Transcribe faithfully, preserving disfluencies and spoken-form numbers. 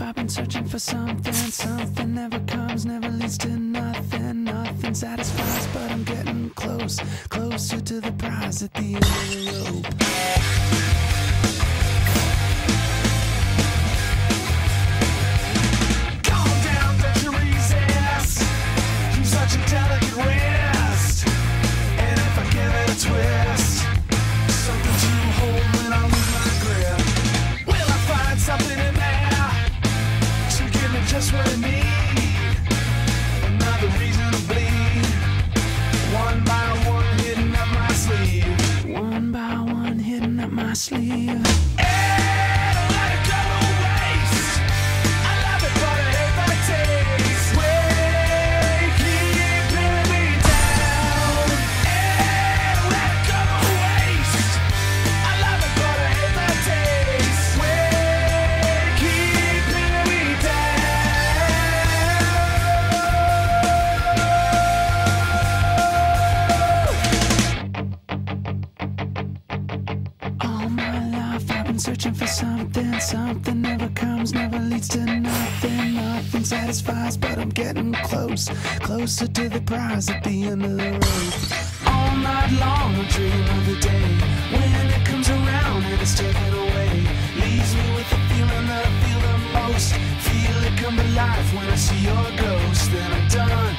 I've been searching for something. Something never comes, never leads to nothing. Nothing satisfies, but I'm getting close, closer to the prize at the end of the rope. Just what I need, another reason to bleed. One by one, hitting up my sleeve. One by one, hitting up my sleeve. Hey, don't let it go to waste. I love it, but I hate the taste. Way, keep pinning me down. Hey, don't let it go to waste. I love it, but I hate the taste. Way, keep pinning me down. Searching for something, something never comes, never leads to nothing. Nothing satisfies, but I'm getting close, closer to the prize at the end of the rope. All night long I dream of the day when it comes around and it's taken away. Leaves me with the feeling that I feel the most. Feel it come to life when I see your ghost. Then I'm done.